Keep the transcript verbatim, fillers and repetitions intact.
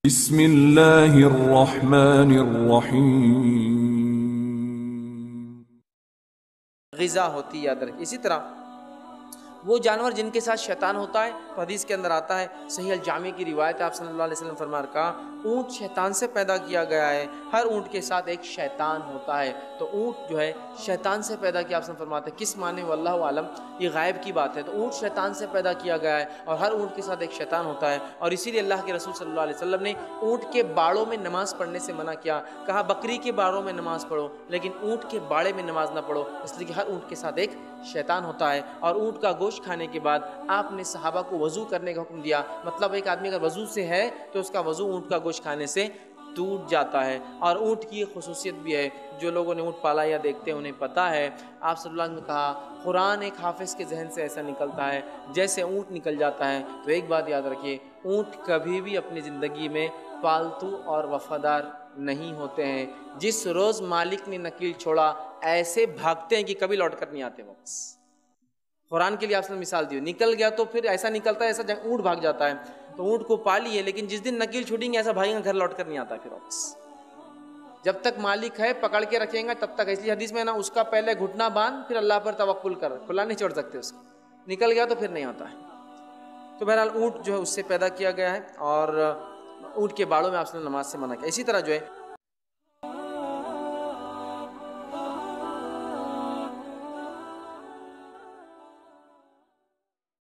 بسم اللہ الرحمن الرحیم۔ غذا ہوتی یاد رکھیں۔ اسی طرح وہ جانور جن کے ساتھ شیطان ہوتا ہے، تو حدیث کے اندر آتا ہے، صحیح الجامع کی روایت ہے، آپ صلی اللہ علیہ وسلم فرما کہا اونٹ شیطان سے پیدا کیا گیا ہے، ہر اونٹ کے ساتھ ایک شیطان ہوتا ہے۔ تو اونٹ جو ہے شیطان سے پیدا کیا، آپ سے فرماتے ہیں کس معنی واللہ عالم، یہ غائب کی بات ہے۔ تو اونٹ شیطان سے پیدا کیا گیا ہے اور ہر اونٹ کے ساتھ ایک شیطان ہوتا ہے، اور اسی لیے اللہ کے رسول صلی اللہ علیہ وسلم نے اونٹ کے باڑوں میں نماز پڑھنے سے منع کیا، کہا بکری کے باڑوں میں نماز پڑھو لیکن اونٹ کے باڑے میں نماز نہ پڑھو، اس لیے کہ ہر اونٹ کے ساتھ ایک شیطان ہوتا ہے۔ اور اونٹ کا گوشت کھانے کے بعد آپ نے صحابہ کو وضو کرنے کا حکم دیا، مطلب ایک آدمی اگر وضو سے ہے تو اس کا وضو اونٹ کا گوشت کھانے سے ٹوٹ جاتا ہے۔ اور اونٹ کی خصوصیت بھی ہے، جو لوگوں نے اونٹ پالا یا دیکھتے ہیں انہیں پتہ ہے، آپ صلی اللہ علیہ وسلم نے کہا قرآن ایک حافظ کے ذہن سے ایسا نکلتا ہے جیسے اونٹ نکل جاتا ہے۔ تو ایک بات یاد رکھیے، اونٹ کبھی بھی اپنی زندگی میں پالتو اور وفادار نہیں ہوتے ہیں۔ جس روز مالک نے نکیل چھوڑا ایسے بھاگتے ہیں کہ کبھی لوٹ کر نہیں آتے واپس۔ قرآن کے لیے آپ نے مثال دی، نکل گیا تو پھر ایسا نکلتا ہے ایسا اونٹ بھاگ جاتا ہے۔ تو اونٹ کو پالیے لیکن جس دن نکیل چھوڑیں گے ایسا بھاگیں گا، گھر لوٹ کر نہیں آتا پھر واپس۔ جب تک مالک ہے پکڑ کے رکھیں گا تب تک، اس لیے حدیث میں نا اس کا پہلے گھٹنا باندھ پھر اللہ پر توکل کر، کھلا نہیں چھوڑ سکتے اس کو، نکل گیا تو پھر نہیں آتا ہے۔ تو بہرحال اونٹ جو ہے اس سے پیدا کیا گیا ہے، اور اونٹ کے باڑوں میں آپ نے نماز سے منع کیا۔ اسی طرح جو ہے